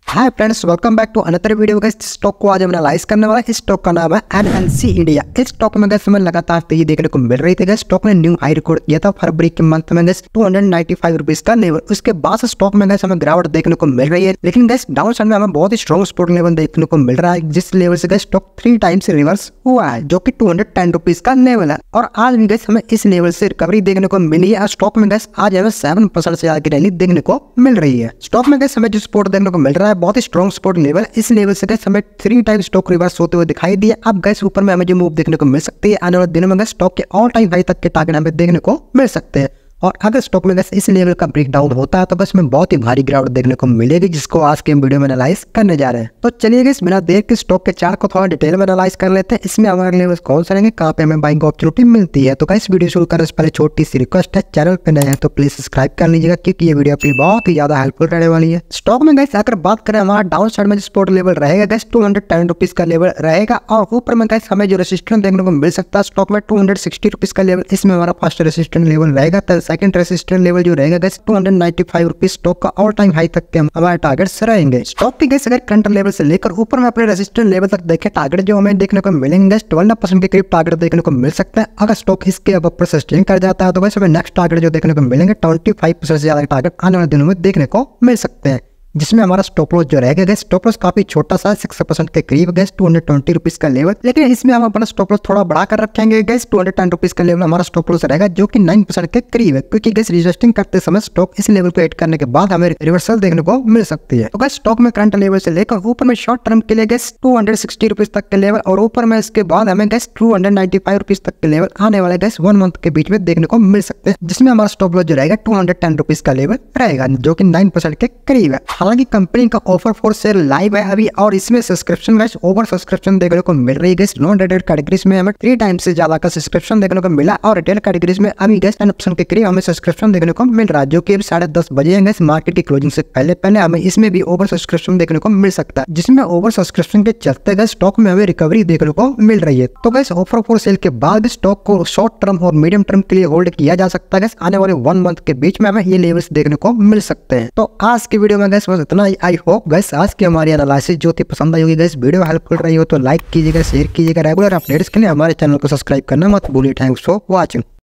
Hi friends, welcome back to another video. Guys stock को आज हम एनालाइज करने वाला है। स्टॉक का नाम है एनएलसी इंडिया। इस स्टॉक में गाइस हमें लगातार तेजी देखने को मिल रही थी। गाइस स्टॉक ने न्यू हाई रिकॉर्ड किया था फरवरी के मंथ में गाइस 295 रुपीज का लेवल। उसके बाद स्टॉक में गाइस हमें गिरावट देखने को मिल रही है, लेकिन गाइस डाउन साइड में हमें बहुत ही स्ट्रॉन्ग सपोर्ट लेवल देखने को मिल रहा है, जिस लेवल से गाइस स्टॉक 3 टाइम्स रिवर्स हुआ है, जो कि 210 रुपीज का लेवल है। और आज भी गाइस हमें इस लेवल से रिकवरी देखने को मिली है। स्टॉक में गाइस आज हमें 7% से ज्यादा की रैली देखने को मिल रही है। स्टॉक में गाइस हमें जो सपोर्ट देखने को मिल रहा है बहुत ही स्ट्रॉन्ग सपोर्ट लेवल। इस लेवल से गाइस हमें 3 टाइम स्टॉक रिवर्स होते हुए दिखाई दिया। अब गाइस ऊपर में हमें जो मूव देखने को मिल सकती है, आने वाले दिनों में गाइस स्टॉक के ऑल टाइम हाई तक के टारगेट हमें देखने को मिल सकते हैं। और अगर स्टॉक में गाइस इस लेवल का ब्रेकडाउन होता है तो बस में बहुत ही भारी गिरावट देखने को मिलेगी, जिसको आज के वीडियो में एनालाइज करने जा रहे हैं। तो चलिए गाइस बिना देर के स्टॉक के चार्ट को थोड़ा डिटेल में एनालाइज कर लेते हैं। इसमें हमारे लेवल्स कौन से रहेंगे, कहां पे हमें बाइंग अपॉर्चुनिटी मिलती है। तो गाइस वीडियो शुरू करने से पहले छोटी सी रिक्वेस्ट है, चैनल पे नए हैं तो प्लीज सब्सक्राइब कर लीजिएगा, क्योंकि ये वीडियो आपके लिए बहुत ही ज्यादा हेल्पफुल रहने वाली है। स्टॉक में गाइस अगर बात करें, हमारा डाउन साइड में जो सपोर्ट लेवल रहेगा गाइस 210 रुपीज का लेवल रहेगा। और ऊपर में गाइस हमें जो रेजिस्टेंस देखने को मिल सकता है स्टॉक में 260 रुपीज का लेवल। इसमें हमारा फर्स्ट रेजिस्टेंस लेवल रहेगा। तो सेकंड रेजिस्टेंस लेवल जो रहेगा गाइस 295 रुपीज स्टॉक का ऑल टाइम हाई तक के हमारे टारगेट्स रहेंगे। स्टॉक की गाइस अगर करंट लेवल से लेकर ऊपर में अपने रेजिस्टेंस लेवल तक देखें, टारगेट जो हमें देखने को मिलेंगे 12% के करीब टारगेट देखने को मिल सकता है। अगर स्टॉक इसके अब ऊपर सस्टेन कर जाता है तो गाइस हमें नेक्स्ट टारगेट जो देखने को मिलेंगे 25% से ज्यादा टारगेट आने वाले दिनों में देखने को मिल सकते हैं, जिसमें हमारा स्टॉप लॉस जो रहेगा गाइस स्टॉप लॉस काफी छोटा सा 6% के करीब गाइस 220 रुपीज का लेवल। लेकिन इसमें हम अपना स्टॉप लॉस थोड़ा बढ़ा कर रखेंगे गाइस 210 रुपीज का लेवल हमारा स्टॉप लॉस रहेगा, जो कि 9% के करीब है, क्योंकि गाइस रिजस्टिंग करते समय स्टॉक इस लेवल को हिट करने के बाद हमें रिवर्सल देखने को मिल सकती है। तो गाइस स्टॉक में करंट लेवल से लेकर ऊपर में शॉर्ट टर्म के लिए गाइस 260 रुपीज तक के लेवल, और ऊपर में इसके बाद हमें गाइस 295 रुपीज तक के लेवल आने वाले गाइस 1 मंथ के बीच में देखने को मिल सकते हैं, जिसमें हमारा स्टॉप लॉस जो रहेगा 210 रुपीज का लेवल रहेगा, जो कि 9% के करीब है। हालांकि कंपनी का ऑफर फॉर सेल लाइव है अभी, और इसमें सब्सक्रिप्शन गाइस ओवर सब्सक्रिप्शन देखने को मिल रही है। गाइस नॉन रिटेल कैटेगरीज में हमें 3 टाइम्स से ज्यादा का सब्सक्रिप्शन देखने को मिला, और रिटेल कैटेगरीज में अभी गाइस 10% के करीब हमें सब्सक्रिप्शन देखने को मिल रहा है, जो कि अभी 10:30 बजे है गाइस मार्केट की क्लोजिंग से पहले हमें इसमें भी ओवर सब्सक्रिप्शन देखने को मिल सकता है, जिसमें ओवर सब्सक्रिप्शन के चलते गाइस स्टॉक में हमें रिकवरी देखने को मिल रही है। तो गाइस ऑफर फॉर सेल के बाद स्टॉक को शॉर्ट टर्म और मीडियम टर्म के लिए होल्ड किया जा सकता है। गाइस आने वाले 1 मंथ के बीच में हमें ये लेवल्स देखने को मिल सकते हैं। तो आज की वीडियो में गाइस बस इतना ही। आई होप गाइस आज की हमारी एनालिसिस जो थी पसंद आई होगी। गाइस वीडियो हेल्पफुल रही हो तो लाइक कीजिएगा, शेयर कीजिएगा। रेगुलर अपडेट्स के लिए हमारे चैनल को सब्सक्राइब करना मत भूलिए। Thanks for watching.